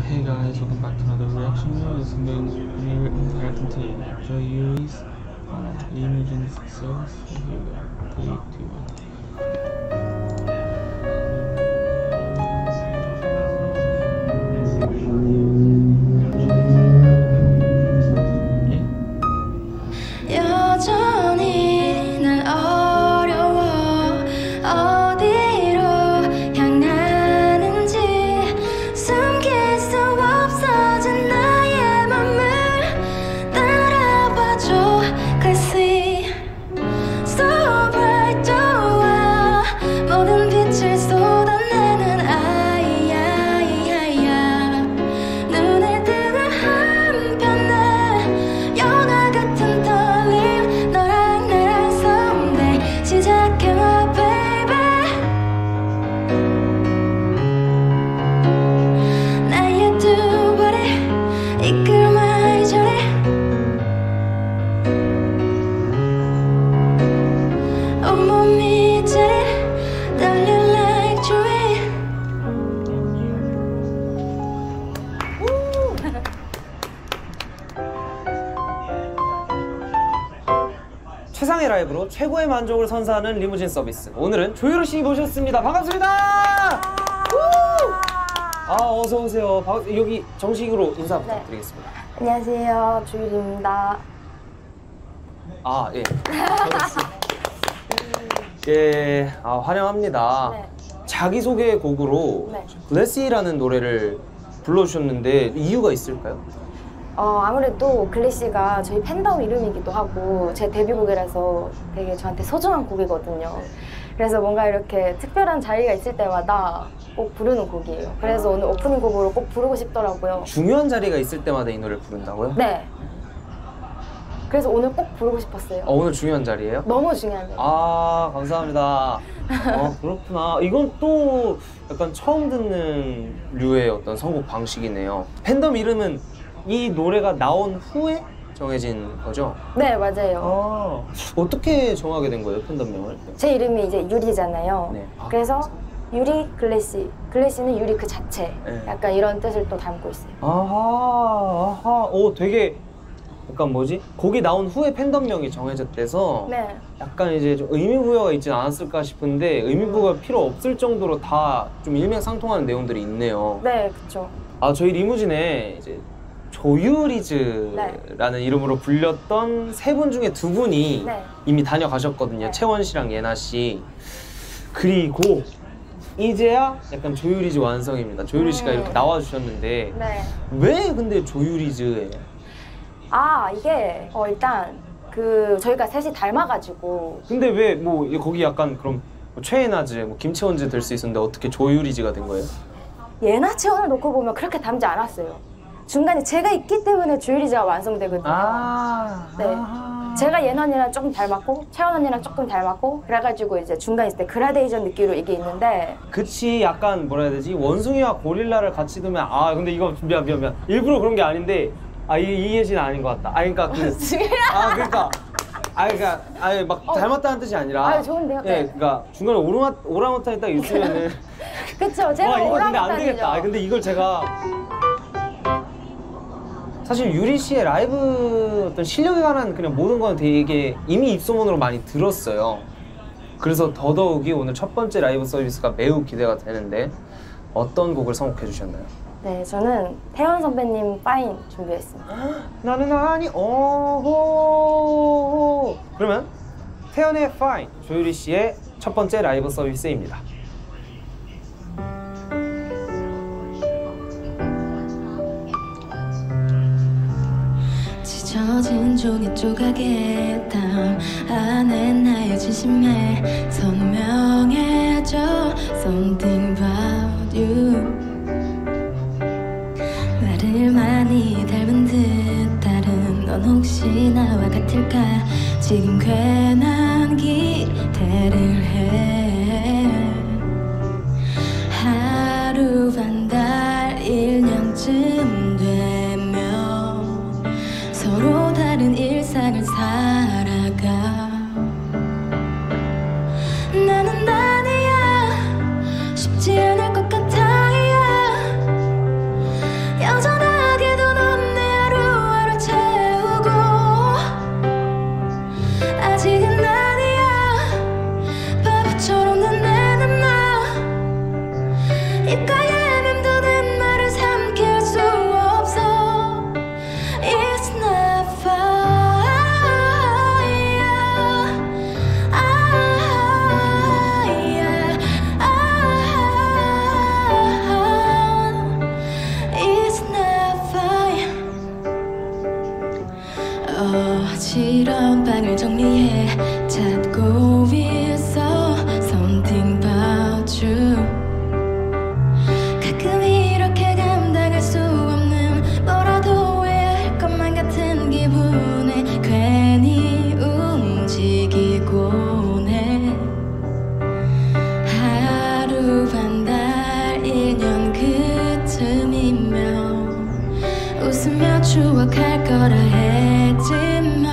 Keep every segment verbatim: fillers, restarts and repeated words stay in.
Hey guys, welcome back to another reaction video. This is we're reacting to Joyuri's uh, Imogen Service. Here we go. three, two, one. 여전히 난 어려워 어디로 향하는지 숨길 수 없어진 나의 맘을 따라봐줘 Classy So bright 좋아 모든 빛을 쏟아내는 아이야 눈을 뜨는 한편에 영화 같은 떨림 너랑 나랑 someday 시작해봐 baby 나의 두 발이 이끌어만 이저리 온몸이 저리 떨려 like joy 최상의 라이브로 최고의 만족을 선사하는 리무진 서비스. 오늘은 조유리 씨 모셨습니다. 반갑습니다. 아, 어서 오세요. 반- 여기 정식으로 인사 부탁드리겠습니다. 안녕하세요 조유리입니다. 아, 예. 예, 아, 환영합니다. 네. 자기소개 곡으로 네. Bless이라는 노래를 불러주셨는데 이유가 있을까요? 어, 아무래도 글래시가 저희 팬덤 이름이기도 하고 제 데뷔곡이라서 되게 저한테 소중한 곡이거든요. 그래서 뭔가 이렇게 특별한 자리가 있을 때마다 꼭 부르는 곡이에요. 그래서 오늘 오프닝 곡으로 꼭 부르고 싶더라고요. 중요한 자리가 있을 때마다 이 노래를 부른다고요? 네. 그래서 오늘 꼭 부르고 싶었어요. 어, 오늘 중요한 자리예요? 너무 중요한 자리. 아, 감사합니다. 어, 그렇구나. 이건 또 약간 처음 듣는 류의 어떤 선곡 방식이네요. 팬덤 이름은 이 노래가 나온 후에 정해진 거죠? 네, 맞아요. 아, 어떻게 정하게 된 거예요, 팬덤명을? 제 이름이 이제 유리잖아요. 네. 아, 그래서 유리 글래시. 글래시는 유리 그 자체. 네. 약간 이런 뜻을 또 담고 있어요. 아하, 아하. 오, 되게 약간 뭐지? 곡이 나온 후에 팬덤명이 정해졌대서 네. 약간 이제 좀 의미부여가 있진 않았을까 싶은데 의미부여가 필요 없을 정도로 다 좀 일맥상통하는 내용들이 있네요. 네, 그쵸. 아, 저희 리무진에 이제 조유리즈라는 네. 이름으로 불렸던 세 분 중에 두 분이 네. 이미 다녀가셨거든요. 네. 채원 씨랑 예나 씨. 그리고 이제야 약간 조유리즈 완성입니다. 조유리 씨가 음. 이렇게 나와주셨는데 네. 왜 근데 조유리즈에? 아, 이게 어, 일단 그 저희가 셋이 닮아가지고 근데 왜 뭐 거기 약간 그럼 뭐 최애나즈, 뭐 김채원즈 될 수 있었는데 어떻게 조유리즈가 된 거예요? 예나 채원을 놓고 보면 그렇게 닮지 않았어요. 중간에 제가 있기 때문에 조유리즈가 완성되거든요. 아, 네. 아하. 제가 예나 언니랑 조금 닮았고 채원 언니랑 조금 닮았고 그래가지고 이제 중간에 있을 때 그라데이션 느낌으로 이게 있는데 그치, 약간 뭐라 해야 되지? 원숭이와 고릴라를 같이 두면 아 근데 이거 미안 미안 미안 일부러 그런 게 아닌데 아 이 이 예시는 아닌 것 같다. 아 그러니까 그 아 그러니까 아 그러니까 아예 막 어. 닮았다는 뜻이 아니라 아, 좋은데요? 예, 네. 그러니까 중간에 오랑우 오랑우탄이 딱 있으면은 그쵸? 제가 와 이거 근데 안 오랑우탄이죠. 되겠다. 아 근데 이걸 제가 사실 유리 씨의 라이브 어떤 실력에 관한 그냥 모든 건 되게 이미 입소문으로 많이 들었어요. 그래서 더더욱이 오늘 첫 번째 라이브 서비스가 매우 기대가 되는데 어떤 곡을 선곡해 주셨나요? 네, 저는 태연 선배님 파인 준비했습니다. 나는 아니 오호. 그러면 태연의 Fine, 조유리 씨의 첫 번째 라이브 서비스입니다. 찢어진 종이 조각에 담 안에 나의 진심에 선명해져 Something about you 나를 많이 닮은 듯 다른 넌 혹시 나와 같을까 지금 괜한 기대를 해 하루 반 달 일 년쯤 되면 서로 다른 일상을 살아가 나는 아니야 쉽지 않을 것 같아 있으며 추억할 거라 했지만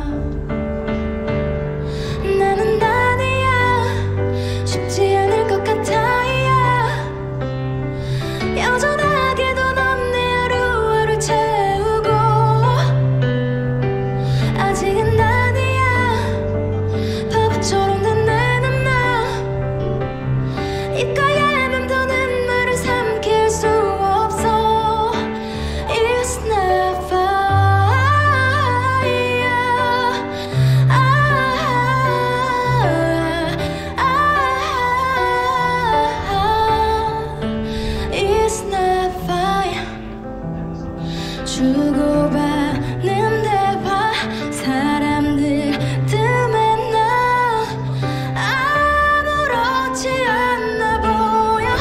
나는 아니야 쉽지 않을 것 같아 여전하게도 넌 내 하루하루 채우고 아직은 아니야 바보처럼 되뇌는 나 입가에 맴도는 말을 삼킬 수 없어 It's never It's never 주고받는 대화 사람들 틈에 나 아무렇지 않아 보여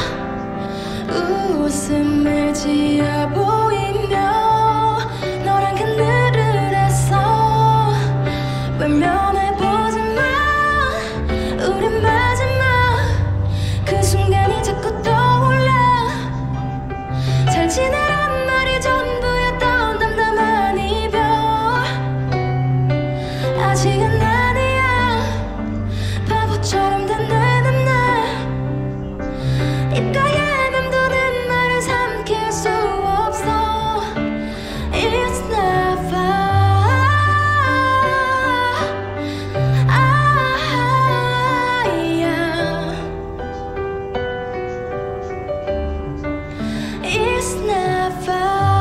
웃음을 지어 보이며 너랑 그늘을 했어 외면해보지 마 우린 마지막 그 순간이 자꾸 떠올라 잘 지내란 말이 전부였던 담담한 이별 아직은 아니야 바보처럼 되뇌는 나 입가에 맴도는 말을 삼킬 수 없어 It's never It's never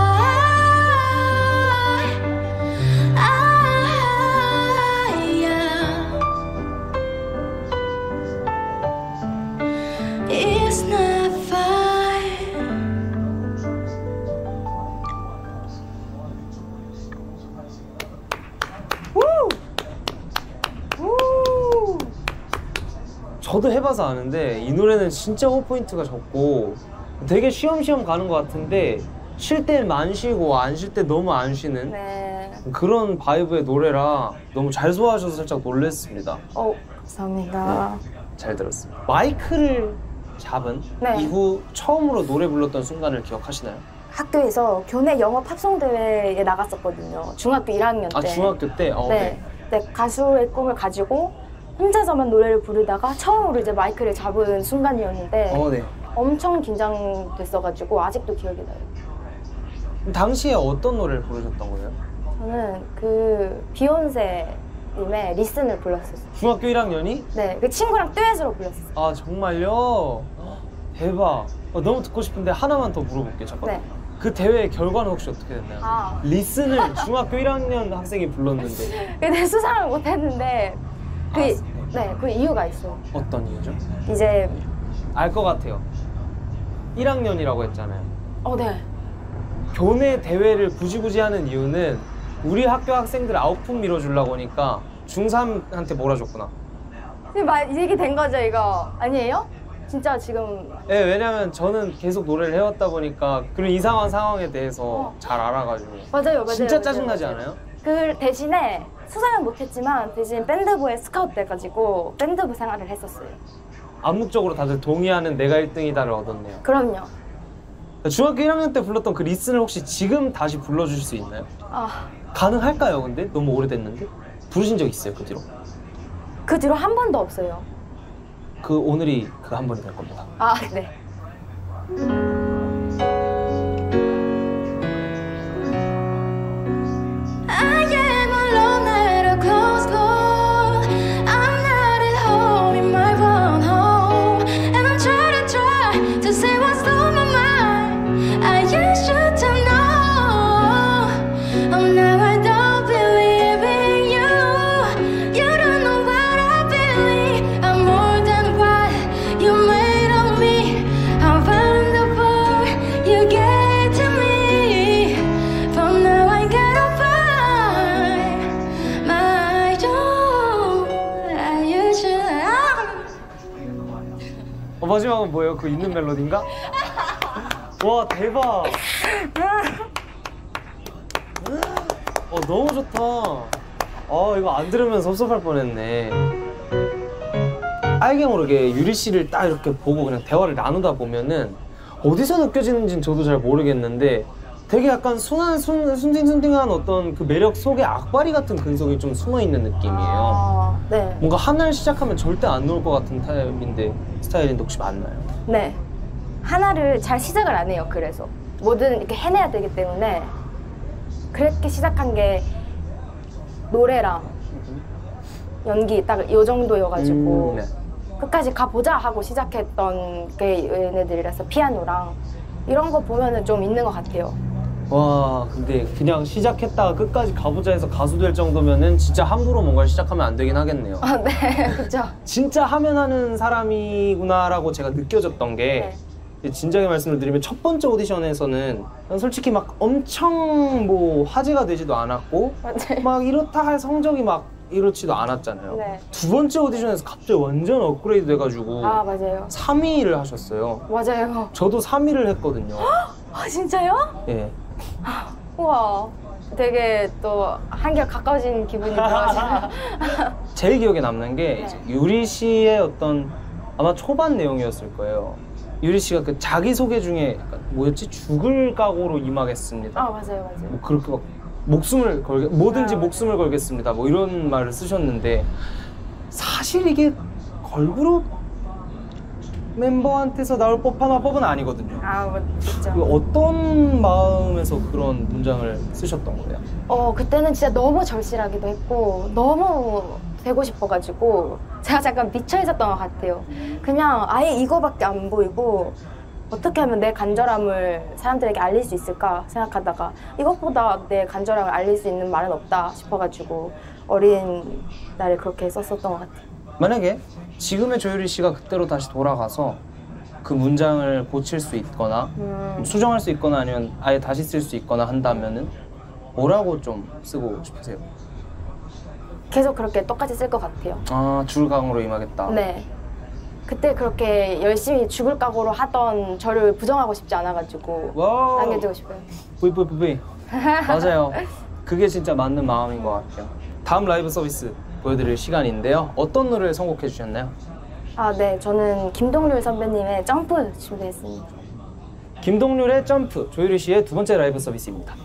It's never 저도 해봐서 아는데 이 노래는 진짜 호포인트가 적고 되게 쉬엄쉬엄 가는 것 같은데 쉴 땐 안 쉬고 안 쉴 때 너무 안 쉬는 네. 그런 바이브의 노래라 너무 잘 소화하셔서 살짝 놀랐습니다. 어, 감사합니다. 잘 들었습니다. 마이크를 잡은 네. 이후 처음으로 노래 불렀던 순간을 기억하시나요? 학교에서 교내 영어 팝송 대회에 나갔었거든요. 중학교 일 학년 때. 아 중학교 때? 어, 네. 네. 가수의 꿈을 가지고 혼자서만 노래를 부르다가 처음으로 이제 마이크를 잡은 순간이었는데 어, 네. 엄청 긴장됐어가지고 아직도 기억이 나요. 그럼 당시에 어떤 노래를 부르셨던 거예요? 저는 그 비욘세님의 리슨을 불렀었어요. 중학교 일 학년이? 네, 그 친구랑 듀엣으로 불렀어요. 아 정말요? 대박. 어, 너무 듣고 싶은데 하나만 더 물어볼게요. 잠깐. 네. 그 대회 결과는 혹시 어떻게 됐나요? 아. 리슨을 중학교 일 학년 학생이 불렀는데 근데 수상을 못했는데 그, 아, 네, 그 이유가 있어요. 어떤 이유죠? 이제 알 것 같아요. 일 학년이라고 했잖아요. 어, 네. 교내 대회를 굳이 굳이 하는 이유는 우리 학교 학생들 아웃풋 밀어주려고 하니까 중삼한테 몰아줬구나. 지금 말 얘기 된 거죠, 이거? 아니에요? 진짜 지금 네, 왜냐면 저는 계속 노래를 해왔다 보니까 그런 이상한 상황에 대해서 어. 잘 알아가지고. 맞아요, 맞아요. 진짜 맞아요, 짜증나지 맞아요. 않아요? 그 대신에 수상은 못했지만 대신 밴드부에 스카우트 돼가지고 밴드부 생활을 했었어요. 암묵적으로 다들 동의하는 내가 일 등이다를 얻었네요. 그럼요. 중학교 일 학년 때 불렀던 그 리슨을 혹시 지금 다시 불러주실 수 있나요? 아, 가능할까요, 근데? 너무 오래됐는데? 부르신 적 있어요, 그 뒤로? 그 뒤로 한 번도 없어요. 그 오늘이 그 한 번이 될 겁니다. 아, 네. I am alone at a closed door. I'm not at home in my own home, and I'm trying to try to say what's on my mind. I used you to know. Oh, now I don't believe in you. You don't know what I believe. I'm more than what you made of me. How wonderful you gave to me. From now I gotta find my door. I usually 어, 마지막은 뭐예요? 그 있는 멜로디인가? 와, 대박! 어, 너무 좋다. 아, 이거 안 들으면 섭섭할 뻔했네. 알게 모르게 유리 씨를 딱 이렇게 보고 그냥 대화를 나누다 보면은 어디서 느껴지는지는 저도 잘 모르겠는데 되게 약간 순한 순, 순딩순딩한 어떤 그 매력 속에 악바리 같은 근성이 좀 숨어있는 느낌이에요. 아, 네. 뭔가 하나를 시작하면 절대 안 놓을 것 같은 타입인데 스타일인데 혹시 맞나요? 네. 하나를 잘 시작을 안 해요. 그래서 뭐든 이렇게 해내야 되기 때문에 그렇게 시작한 게 노래랑 연기 딱 이 정도여가지고 음, 네. 끝까지 가보자 하고 시작했던 게 얘네들이라서 피아노랑 이런 거 보면은 좀 있는 것 같아요. 와 근데 그냥 시작했다가 끝까지 가보자 해서 가수 될 정도면은 진짜 함부로 뭔가를 시작하면 안 되긴 하겠네요. 아, 네, 그죠. 진짜 하면 하는 사람이구나라고 제가 느껴졌던 게 네. 진작에 말씀을 드리면 첫 번째 오디션에서는 솔직히 막 엄청 뭐 화제가 되지도 않았고 맞아요. 막 이렇다 할 성적이 막 이렇지도 않았잖아요. 네. 두 번째 오디션에서 갑자기 완전 업그레이드 돼가지고 아, 맞아요. 삼 위를 하셨어요. 맞아요. 저도 삼 위를 했거든요. 아, 진짜요? 예. 우와. 되게 또 한결 가까워진 기분이 들어가지고. 제일 기억에 남는 게 네. 이제 유리 씨의 어떤 아마 초반 내용이었을 거예요. 유리 씨가 그 자기 소개 중에 약간 뭐였지? 죽을 각오로 임하겠습니다. 아, 맞아요, 맞아요. 뭐 그렇게 막 목숨을 걸게 뭐든지 아, 목숨을 걸겠습니다. 뭐 이런 말을 쓰셨는데 사실 이게 걸그룹 멤버한테서 나올 법한 화법은 아니거든요. 아, 맞죠. 어떤 마음에서 그런 문장을 쓰셨던 거예요? 어, 그때는 진짜 너무 절실하기도 했고 너무 되고 싶어가지고 제가 잠깐 미쳐 있었던 것 같아요. 그냥 아예 이거밖에 안 보이고 어떻게 하면 내 간절함을 사람들에게 알릴 수 있을까 생각하다가 이것보다 내 간절함을 알릴 수 있는 말은 없다 싶어가지고 어린 날에 그렇게 썼었던 것 같아요. 만약에 지금의 조유리 씨가 그때로 다시 돌아가서 그 문장을 고칠 수 있거나 음. 수정할 수 있거나 아니면 아예 다시 쓸 수 있거나 한다면은 뭐라고 좀 쓰고 싶으세요? 계속 그렇게 똑같이 쓸 것 같아요. 아, 줄강으로 임하겠다. 네. 그때 그렇게 열심히 죽을 각오로 하던 저를 부정하고 싶지 않아가지고 와우. 남겨주고 싶어요. 뿌이뿌이뿌이. 맞아요. 그게 진짜 맞는 마음인 것 같아요. 다음 라이브 서비스 보여드릴 시간인데요. 어떤 노래를 선곡해 주셨나요? 아, 네. 저는 김동률 선배님의 점프 준비했습니다. 김동률의 점프, 조유리 씨의 두 번째 라이브 서비스입니다.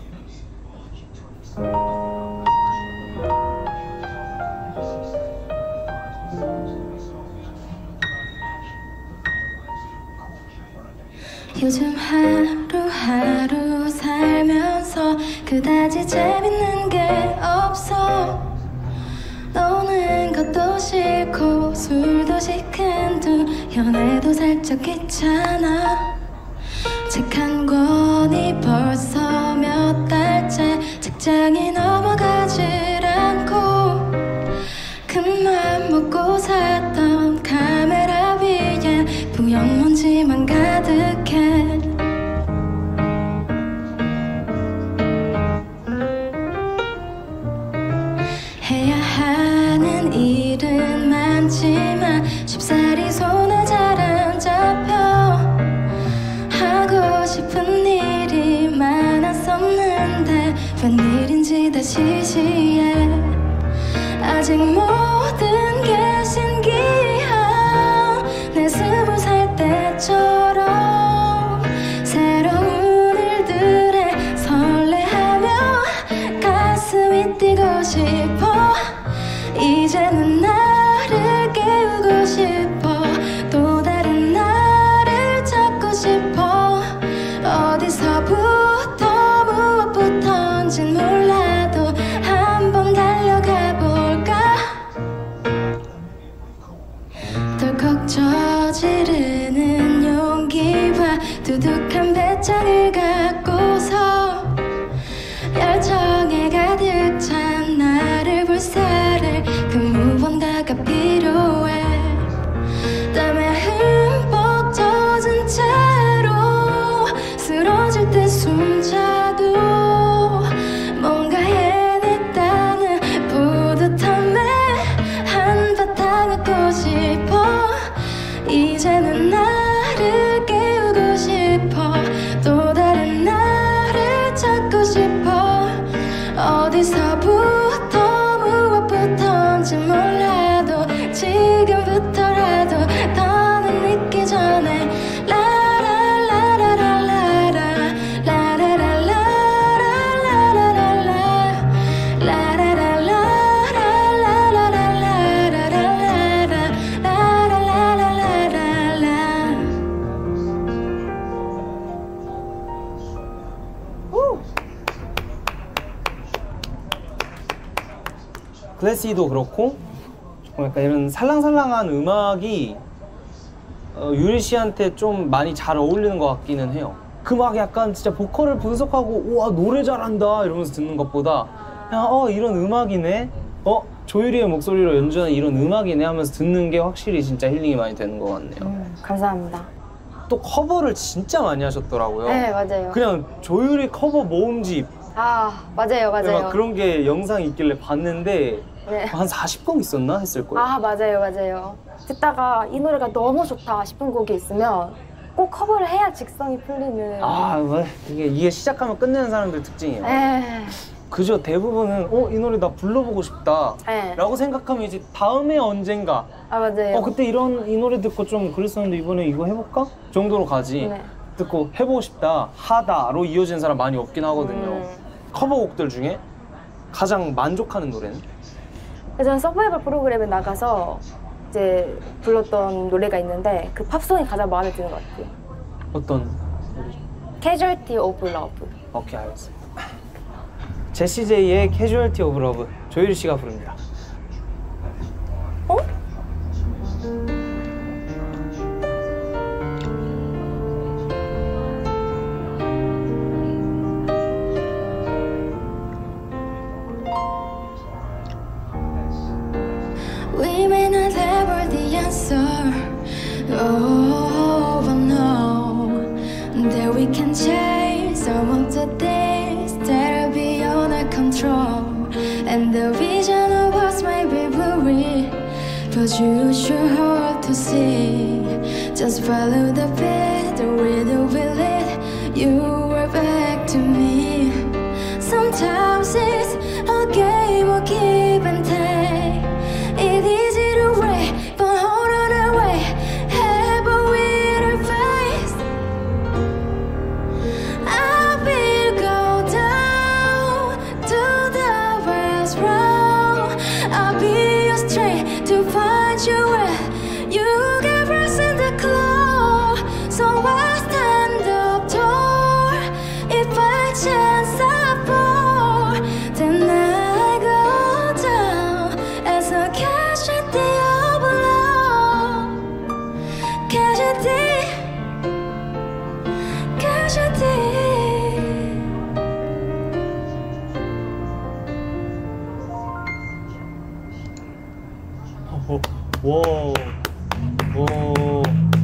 요즘 하루하루 살면서 그다지 재밌는 게 없어. 노는 것도 싫고 술도 시큰둥 연애도 살짝 귀찮아. 책 한 권이 벌써 몇 달째 책장에 넘어가질 않고 큰맘 먹고 샀던 카메라 위엔 뿌연 먼지만 가득해. 해야 하는 일은 많지만 쉽사리 손에 잘 안 잡혀. 하고 싶은 일이 많았었는데 웬일인지 다 시시해. 아직 모든 게 신기한 내 스무 살 때처럼 새로운 일들에 설레하며 가슴이 뛰고 싶어. 이제는 나를 깨우고 싶어. 또 다른 나를 찾고 싶어. 어디서부터 무엇부터인진 몰라도 한번 달려가 볼까. 덜컥 저지르는 용기와 두둑한 배짱을 갖고서 열정에 가득 찬 나를 불사를 그 무언가가 필요해. 땀에 흠뻑 젖은 채로 쓰러질 때 숨차도 뭔가 해냈다는 뿌듯함에 한바탕 웃고 싶어. 이제는 나를 깨우고 싶어. 또 다른 나를 찾고 싶어. 어디서부터 무엇부터인지 몰라도 지금부터라도 더는 늦기 전에 라라라라라라라 라라라라 글래시도 그렇고 좀 약간 이런 살랑살랑한 음악이 어, 유리 씨한테 좀 많이 잘 어울리는 것 같기는 해요. 그 막 약간 진짜 보컬을 분석하고 우와 노래 잘한다 이러면서 듣는 것보다 그냥 어 이런 음악이네, 어 조유리의 목소리로 연주하는 이런 음악이네 하면서 듣는 게 확실히 진짜 힐링이 많이 되는 것 같네요. 음, 감사합니다. 또 커버를 진짜 많이 하셨더라고요. 네, 맞아요. 그냥 조유리 커버 모음집 아, 맞아요, 맞아요. 막 그런 게 영상이 있길래 봤는데 네. 한 사십 곡 있었나 했을 거예요. 아, 맞아요, 맞아요. 듣다가 이 노래가 너무 좋다 싶은 곡이 있으면 꼭 커버를 해야 직성이 풀리는. 아, 뭐, 이게, 이게 시작하면 끝내는 사람들 특징이에요. 에. 그저 대부분은 어, 이 노래 나 불러보고 싶다 네. 라고 생각하면 이제 다음에 언젠가 아, 맞아요. 어 그때 이런 이 노래 듣고 좀 그랬었는데 이번에 이거 해볼까? 정도로 가지. 네. 듣고 해보고 싶다, 하다로 이어지는 사람 많이 없긴 하거든요. 음. 커버곡들 중에 가장 만족하는 노래는? 저는 서바이벌 프로그램에 나가서 이제 불렀던 노래가 있는데 그 팝송이 가장 마음에 드는 것 같아요. 어떤 노래죠? Casualty of Love. 오케이, 알겠습니다. 제시제이의 Casualty of Love, 조유리 씨가 부릅니다. 어? We may not have all the answer. Oh, but no, that we can change some of the things that are beyond our control. And the vision of us may be blurry, but you sure hard to see. Just follow the path, the riddle will lead you right back to me. Sometimes it's a game of give and take. It's easy to wait, but hold on away. Have a winner face. I will go down to the west road. I'll be your strength to find you where you get rest in the claw. So I stand up tall. If by chance I fall, then I go down as a casualty of love. Casualty, casualty. 와, 와.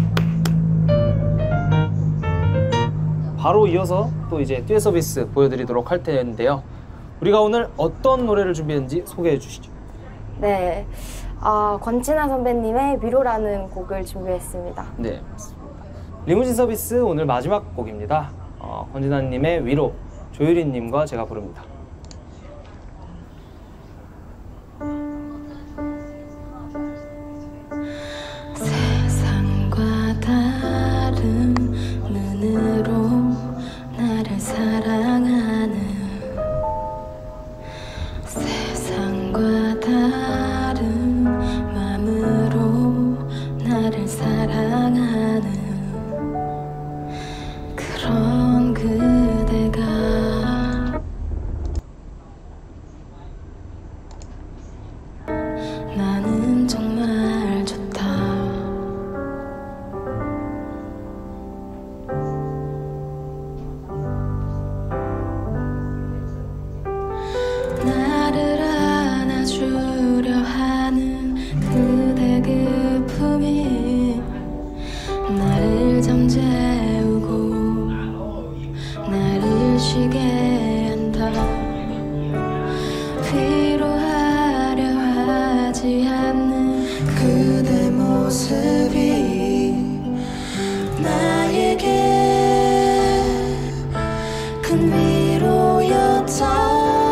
바로 이어서 또 이제 듀엣 서비스 보여드리도록 할 텐데요. 우리가 오늘 어떤 노래를 준비했는지 소개해 주시죠. 네. 아, 권진아 선배님의 위로라는 곡을 준비했습니다. 네, 맞습니다. 리무진 서비스 오늘 마지막 곡입니다. 어, 권진아님의 위로, 조유리님과 제가 부릅니다. 세상과 다른 눈으로 나를 사랑하는, 세상과 다른 마음으로 나를 사랑하는 그런 그대가 나는 정말 좋다. 나를 안아주려 하는 그대 그 품이 나를 잠재우고 나를 쉬게 한다. 위로하려 하지 않는 그대 모습이 나에게 큰 위로였다.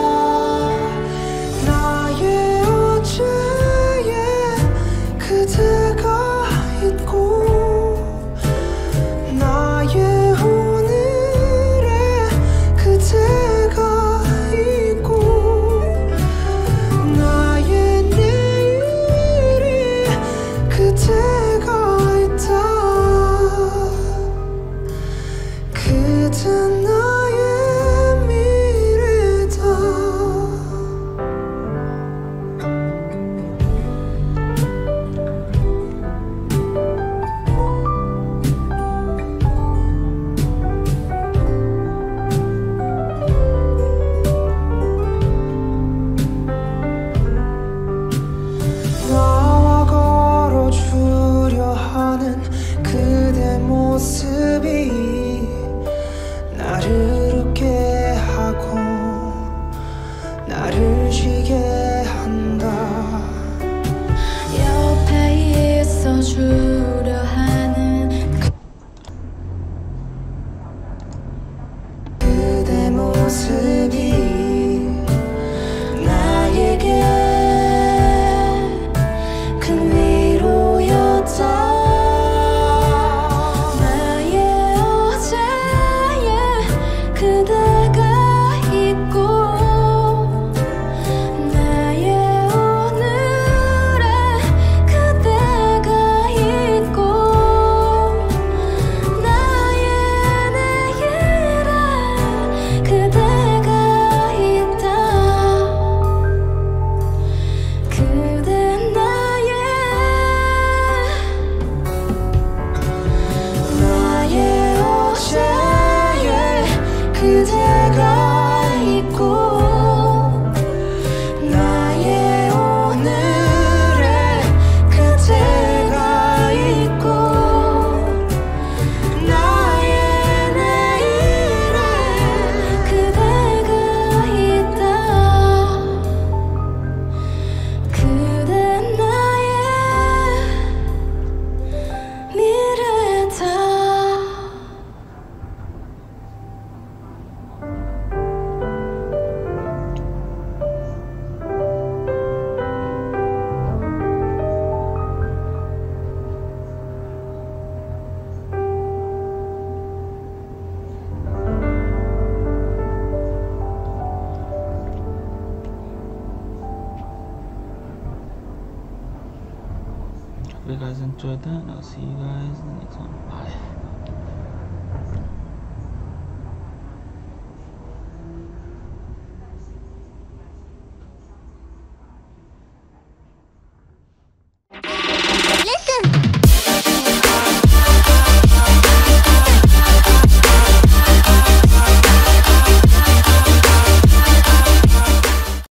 나의 어제에 그대가 있고 나의 오늘에 그대가 있고 나의 내일에 그대가 있다. 그대 나의 모습이 나에게 큰 위로였다. 나의 어제에 그대가 있고 나의 오늘에 그대가 있고 나의 내일에 그대가 있다. 그대 나의 나의 어제에 그대가 있고 나의 오늘에 그대가 있고 나의 내일에 그대가 있다. 그대 나의 미래다. Hope you guys enjoyed that, and I'll see you guys in the next one. Bye.